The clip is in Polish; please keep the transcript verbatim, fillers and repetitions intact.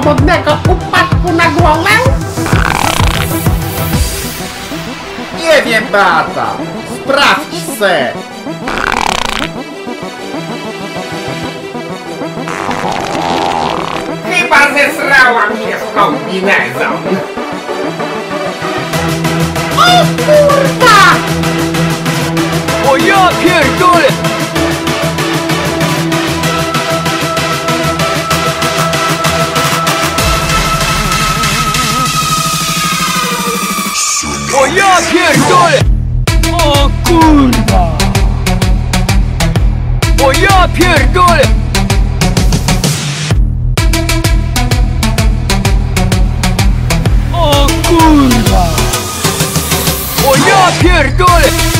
swobodnego upadku na głowę? Nie wiem, Beata. Sprawdź se. Chyba zesrałam się w kombinezon. O kurwa! O ja pierdolę! O ja pierdolę! O kurwa! O ja pierdolę! O kurwa! O ja pierdolę!